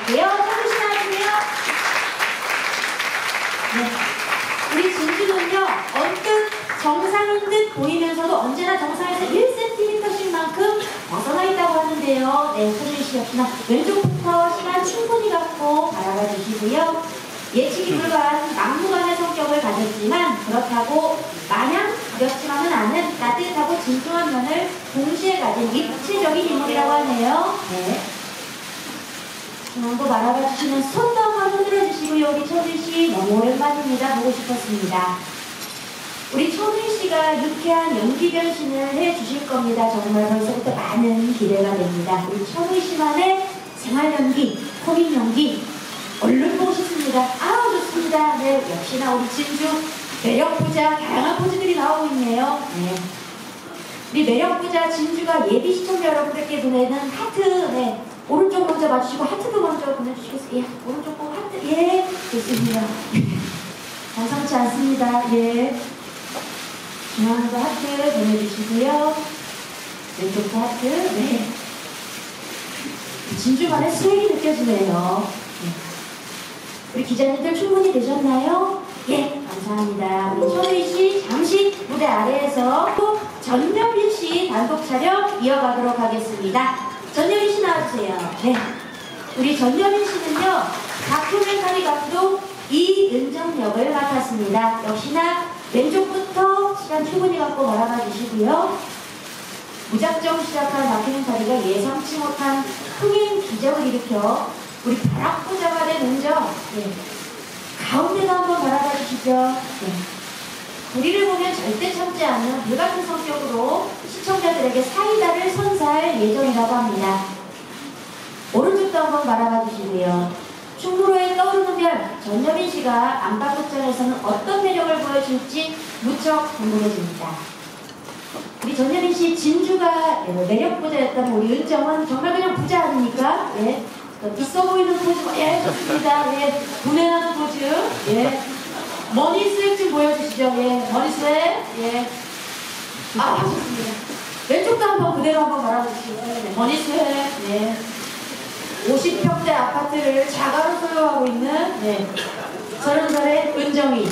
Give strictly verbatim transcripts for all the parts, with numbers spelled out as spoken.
나와주시고요. 서주시 나와주세요. 네. 우리 진주는요, 언뜻 정상인 듯 보이면서도 언제나 정상에서 일 센티미터씩만큼 벗어나 있다고 하는데요. 네, 서주시 역시나 왼쪽부터 시간 충분히 갖고 바라봐 주시고요. 예측이 불가한 막무가내 성격을 가졌지만 그렇다고 마냥 가볍지만은 않은 따뜻하고 진중한 면을 동시에 가진 입체적인 인물이라고 하네요. 네. 한번 바라봐 주시면 손도 한번 흔들어 주시고요. 우리 천일씨 너무 오랜만입니다. 보고 싶었습니다. 우리 천일씨가 유쾌한 연기 변신을 해 주실 겁니다. 정말 벌써부터 많은 기대가 됩니다. 우리 천일씨만의 생활 연기, 코믹 연기 얼른 보고 싶습니다. 아우 좋습니다. 네, 역시나 우리 진주 매력부자 다양한 포즈들이 나오고 있네요. 네. 우리 매력부자 진주가 예비 시청자 여러분들께 보내는 하트, 네, 오른쪽 먼저 봐주시고 하트도 먼저 보내주시겠어요? 예, 오른쪽 꼭 하트, 예, 좋습니다. 범상치 않습니다. 예, 중앙도 하트 보내주시고요. 왼쪽도 하트, 네. 진주만의 스웩이 느껴지네요. 네. 우리 기자님들 충분히 되셨나요? 예, 감사합니다. 우리 천의씨 잠시 무대 아래에서 또 전여빈씨 단독 촬영 이어가도록 하겠습니다. 전여빈씨 나와주세요. 네, 우리 전여빈씨는요, 다큐멘터리 감독 이은정 역을 맡았습니다. 역시나 왼쪽부터 시간 충분히 갖고 바라봐 주시고요. 무작정 시작한 다큐멘터리가 예상치 못한 흥행 기적을 일으켜 우리 벼락부자가 된 은정, 네. 가운데도 한번 바라봐 주시죠. 네. 우리를 보면 절대 참지 않는 불같은 성격으로 시청자들에게 사이다를 선사할 예정이라고 합니다. 오른쪽도 한번 바라봐 주시고요. 충무로에 떠오르는 별 전여빈 씨가 안방극장에서는 어떤 매력을 보여줄지 무척 궁금해집니다. 우리 전여빈 씨 진주가 매력 부자였다면 우리 은정은 정말 그냥 부자 아닙니까? 예. 있어 보이는 포즈, 예, 좋습니다. 예, 분해하는 포즈, 예. 머니 스웩 좀 보여주시죠. 예, 머니 스웩, 예. 아, 좋습니다. 왼쪽도 한번 그대로 한번 말아주시죠. 네, 머니 스웩, 예. 오십 평대 아파트를 자가로 소유하고 있는, 네, 서른 살의 은정이.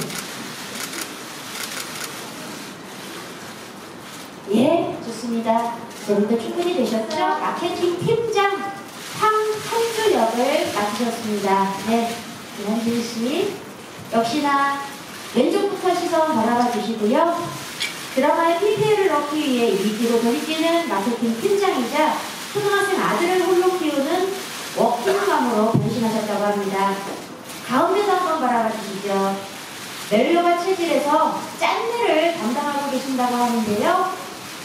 예, 좋습니다. 여러분들 충분히 되셨죠? 마케팅 팀장 황현주 역을 맡으셨습니다. 네, 김현준 씨 역시나 왼쪽부터 시선 바라봐 주시고요. 드라마에 피피엘을 넣기 위해 위기로 돌이키는 마케팅 팀장이자 초등학생 아들을 홀로 키우는 워킹맘으로 변신하셨다고 합니다. 가운데도 한번 바라봐 주시죠. 멜로가 체질에서 짠내를 담당하고 계신다고 하는데요.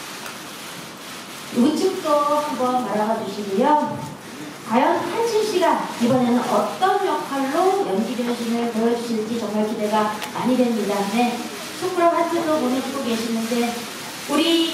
우측도 한번 바라봐 주시고요. 과연 한신 씨가 이번에는 어떤 역할로 연기 변신을 보여주실지 정말 기대가 많이 됩니다. 네, 촛불 하트도 보내주고 계시는데 우리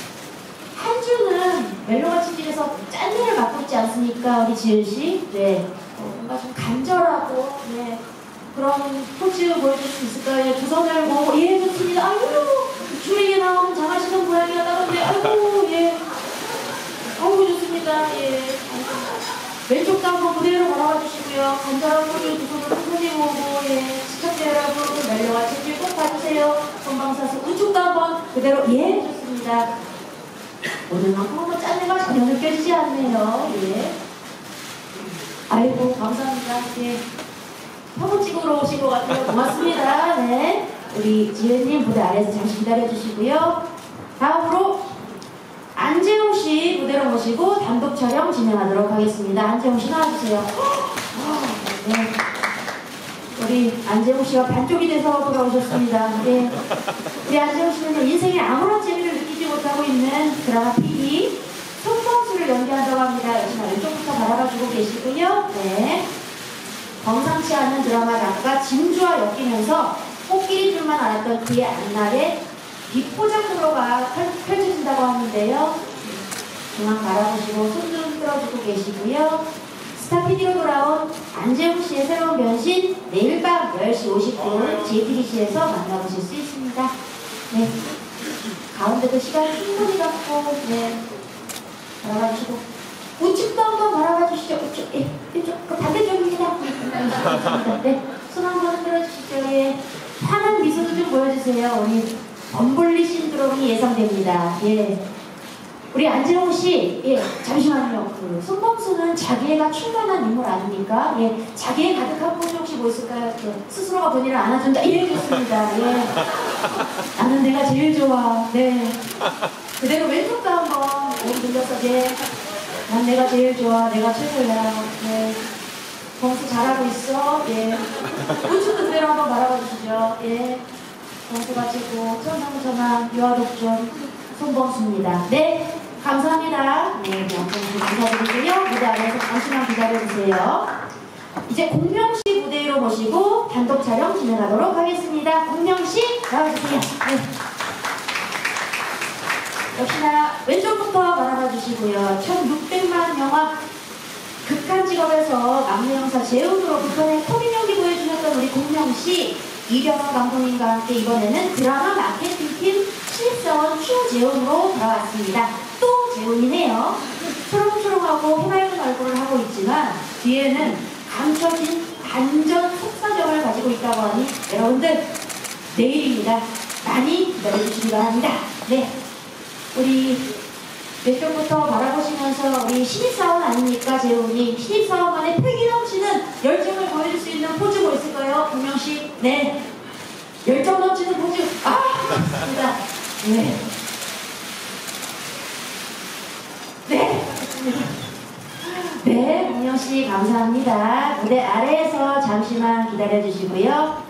한주는 멜로가 체질에서 짠내를 맡고 있지 않습니까? 우리 지은 씨, 네, 어, 뭔가 좀 간절하고, 네, 그런 포즈 보여줄 수 있을까요? 두 손을 모으고, 예, 좋습니다. 아이고, 줄이게 나오는 장하시는 고양이가 따른데, 아이고, 예, 아이고, 좋습니다. 예. 왼쪽도 한번 그대로 바라봐 주시고요. 간절한 포즈 두 손을 충분히 모으고, 예, 시청자 여러분, 멜로와 체질 꼭 봐주세요. 본방사수 우측도 한번 그대로, 예, 좋습니다. 오늘만큼 한번 짠내가 전혀 느껴지지 않네요. 예. 아이고, 감사합니다. 예. 사진 찍으러 오신 것 같아요. 고맙습니다. 네. 우리 지은님 무대 아래에서 잠시 기다려주시고요. 다음으로 안재홍 씨 무대로 모시고 단독 촬영 진행하도록 하겠습니다. 안재홍 씨 나와주세요. 네. 우리 안재홍 씨가 반쪽이 돼서 돌아오셨습니다. 네. 우리 안재홍 씨는 인생에 아무런 재미를 느끼지 못하고 있는 드라마 피디 손범수를 연기한다고 합니다. 역시나 왼쪽부터 바라봐주고 계시고요. 네. 범상치 않은 드라마 작가 진주와 엮이면서 꽃길인 줄만 알았던 그의 앞날에 비포장도로가 펼쳐진다고 하는데요. 중앙 바라보시고 손 좀 끌어주고 계시고요. 스타 피디로 돌아온 안재홍 씨의 새로운 변신 내일 밤 열 시 오십 분 제이티비씨에서 만나보실 수 있습니다. 네. 가운데도 시간 충분히 갖고, 네. 바라봐주시고 우측도 한번 바라봐주시죠. 우측, 예, 이쪽, 그 반대쪽. 네, 손 한번 흔들어 주시죠. 예. 환한 미소도 좀 보여주세요. 우리 범블리 신드롬이 예상됩니다. 예. 우리 안재홍 씨, 예, 잠시만요. 그 손범수는 자기애가 충만한 인물 아닙니까? 예, 자기애 가득한 포즈 혹시 뭐 있을까요? 예, 스스로가 본인을 안아준다. 예, 좋습니다. 예. 나는 내가 제일 좋아. 네. 그대로 왼쪽도 한번 몸 돌려서, 예. 난 내가 제일 좋아. 내가 최고야. 예. 범수 잘하고 있어. 예. 우측 그대로 한번 바라봐 주시죠. 예. 범수가 최고. 천상천하 유아독존 손범수입니다. 네. 감사합니다. 네, 영상님 감사드리고요. 무대 안에서 잠시만 기다려주세요. 이제 공명씨 무대 위로 모시고 단독 촬영 진행하도록 하겠습니다. 공명씨 나와주세요. 네. 역시나 왼쪽부터 바라봐 주시고요. 천육백만 영화 극한 직업에서 막내 형사 재훈으로 북한의 코믹 연기 보여주셨던 우리 공명씨, 이병헌 감독님과 함께 이번에는 드라마 마케팅팀 신입사원 추재훈으로 돌아왔습니다. 또 재훈이네요. 초롱초롱하고 해맑은 얼굴을 하고 있지만 뒤에는 감춰진 반전 속사정을 가지고 있다고 하니 여러분들 내일입니다. 많이 기다려주시기 바랍니다. 네, 우리 왼쪽부터 바라보시면서 우리 신입사원 아닙니까 재훈이? 신입사원만의 패기 넘치는 열정을 보여줄 수 있는 포즈 뭐 있을까요? 공명씨? 네, 열정 넘치는 포즈. 아! 좋습니다. 네. 네. 네, 공명씨 감사합니다. 무대 아래에서 잠시만 기다려주시고요.